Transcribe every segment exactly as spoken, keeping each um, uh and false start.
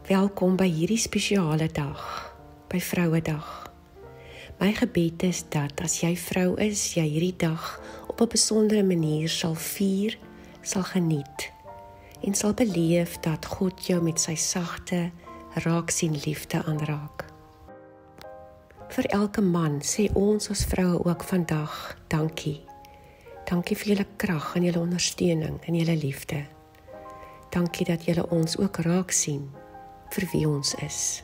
Welkom by hierdie spesiale dag, by Vrouedag. My gebed is dat as jy vrou is, jy hierdie dag op 'n besondere manier sal vier, sal geniet en sal beleef dat God jou met sy sagte, raaksien liefde aanraak. Vir elke man sê ons as vroue ook vandag dankie. Dankie vir julle krag en julle ondersteuning en julle liefde. Dankie dat julle ons ook raak sien vir wie ons is.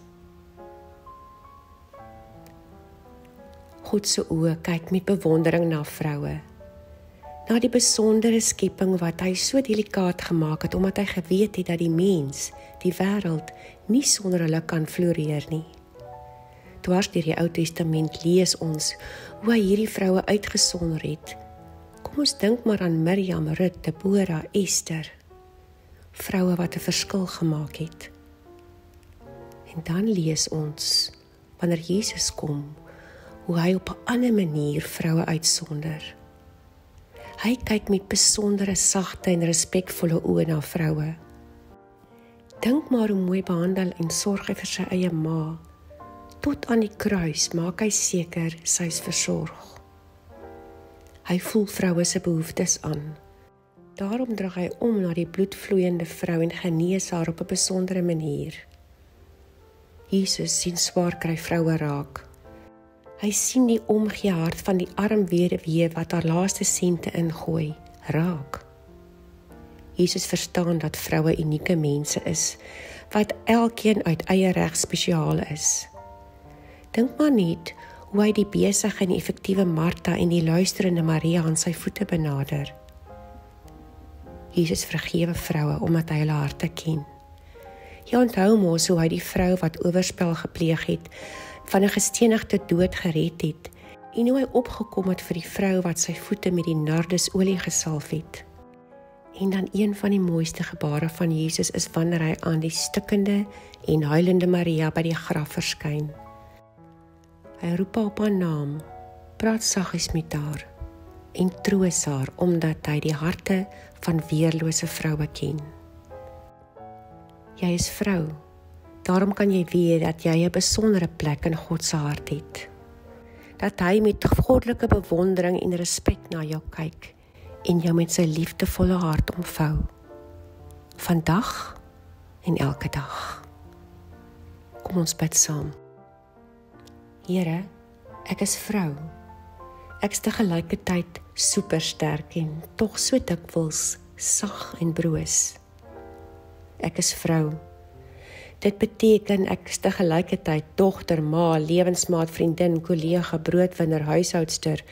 God se oë kyk met bewondering na vroue, na die besondere skepping wat hy so delikaat gemaak het, omdat hy geweet het dat die mens, die wêreld, nie sonder hulle kan floreer nie. Dwars deur die Ou Testament lees ons hoe hy hierdie vroue uitgesonder het. Kom ons dink maar aan Miriam, Rut, Deborah, Esther, vroue wat 'n verskil gemaak het. En dan lees ons, wanneer Jesus kom, hoe hy op 'n ander manier vroue uitsonder. Hy kyk met besondere sagte en respekvolle oë na vroue. Dink maar hoe mooi behandel en sorg hy vir sy eie ma. Tot aan die kruis maak hy seker sy is versorg. Hy voel vroue se behoeftes aan. Daarom draai hy om na die bloedvloeiende vrou en genees haar op 'n besondere manier. Jesus sien swaar kry vroue raak. Hy sien die omgee hart van die arm weduwee wat haar laaste sente ingooi, raak. Jesus verstaan dat vroue unieke mense is, wat elkeen uit eie reg spesiaal is. Dink maar net hoe hy die besige en effektiewe Martha en die luisterende Maria aan sy voete benader. Jesus vergewe vroue omdat hy hulle harte ken. Jy onthou mos hoe hy die vrou wat oorspel gepleeg het, van 'n gestenigde dood gered het, en hoe hy opgekom het vir die vrou wat sy voete met die nardusolie gesalf het. En dan een van die mooiste gebare van Jesus is wanneer hy aan die stikkende en huilende Maria by die graf verskyn. Hy roep haar op haar naam, praat saggies met haar en troos haar omdat hy die harte van weerlose vroue ken. Jy is vrou, daarom kan jy weet dat jy 'n besondere plek in God se hart het. Dat hy met goddelike bewondering en respek na jou kyk en jou met sy liefdevolle hart omvou. Vandag en elke dag. Kom ons bid saam. Here, ek is vrou. Ek is te gelykertyd supersterk en tog so dikwels sag en broos. Ek is vrou. Dit beteken ek is te gelykertyd dogter, ma, lewensmaat, vriendin, kollega, broodwinner, huishoudster.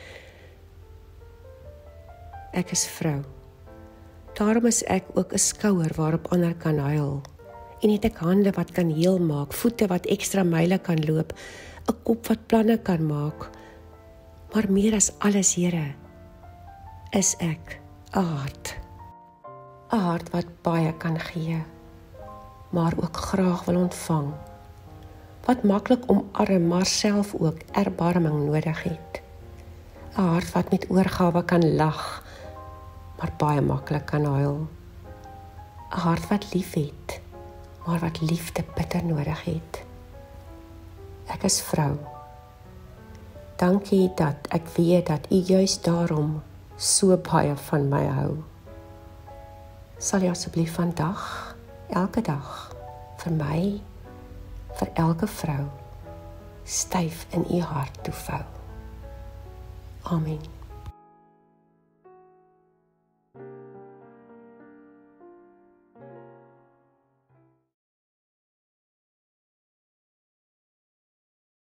Ek is vrou. Daarom is ek ook 'n skouer waarop ander kan huil. En het ek hande wat kan heel maak, voete wat ekstra myle kan loop, 'n kop wat planne kan maak. Maar meer as alles, Here, is ek 'n hart. 'n Hart wat baie kan gee, maar ook graag wil ontvang. Wat maklik omarm, maar self ook erbarming nodig het. 'n Hart wat met oorgawe kan lag, maar baie maklik kan huil. 'n Hart wat lief het, maar wat liefde bitter nodig het. Ek is vrou. Dankie dat ek weet dat U juist daarom so baie van my hou. Sal jy asseblief vandag, elke dag, vir my, vir elke vrou, styf in U hart toevou. Amen.